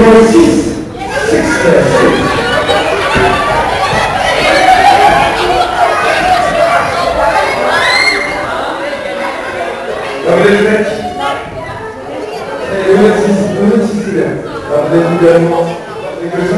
Numéro 6, Après les mecs, le 6 est là. Après également,